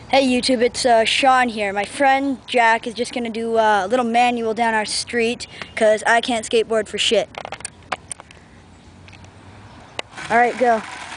Hey YouTube, it's Sean here. My friend Jack is just going to do a little manual down our street because I can't skateboard for shit. Alright, go.